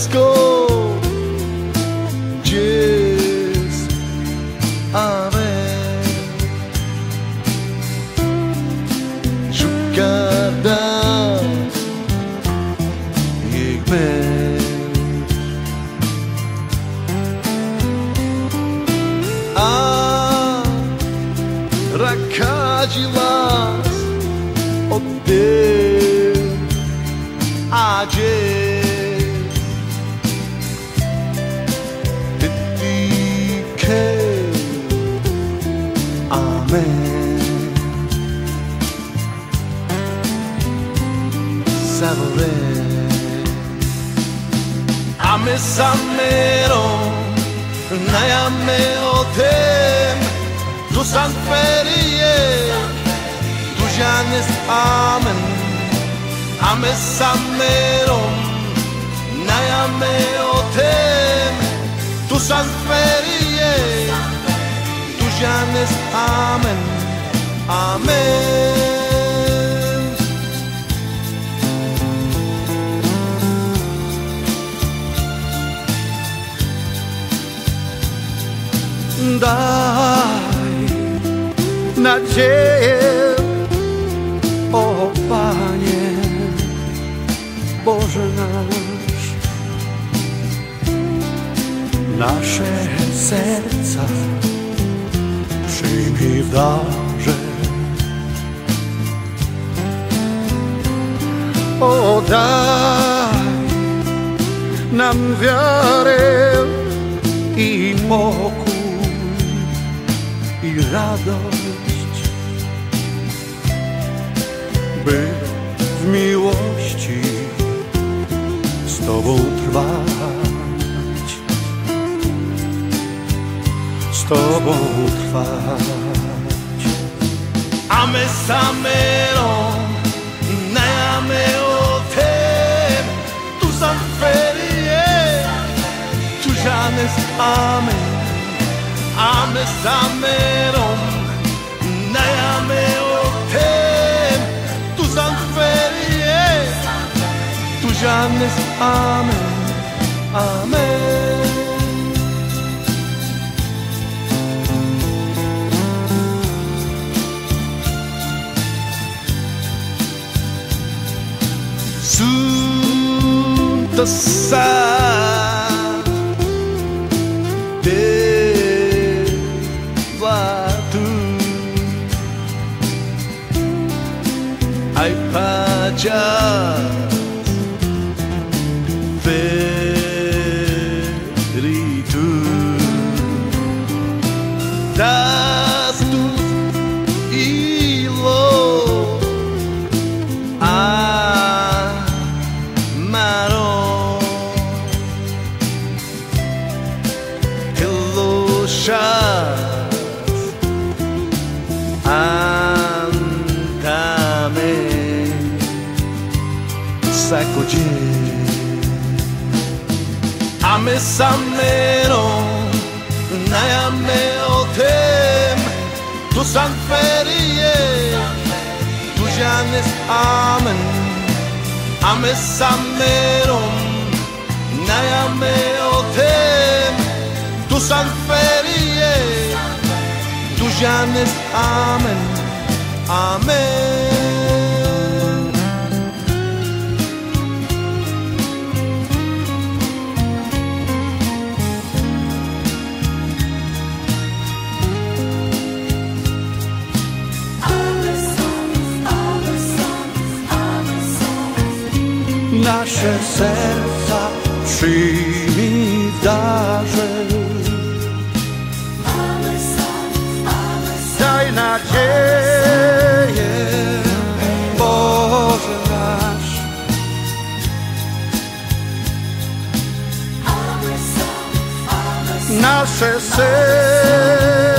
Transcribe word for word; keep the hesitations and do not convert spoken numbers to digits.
wszystko jest. Amen. Żugada jak będziesz. A rakadzilas odde adzie dedike. Amen. Savore ame samero nayame otem tu sanferie tu janes. Amen. Ame samero nayame otem tu sanferie tu janes. Amen. Amen. Daj nadzieję, o Panie Boże nasz. Nasze serca przyjmij w darze. O daj nam wiarę i pokój i radość, by w miłości z Tobą trwać, z Tobą trwać. Ame samero nayame otem tu sanferie tu janes. Amen. Ame samerom nayame otem tu sanferie tu janes. Amen. Amen. Sunta sa ai pajas veritu das tu ilo amaro elogias antame sacudir. Ame samero nayame otem tu sanferie tu janes. Amen. Ame samero nayame otem tu sanferie tu janes. Amen. Amen. Nasze serca przyjmij w darze. Daj nadzieję, Boże nasz. Nasze serca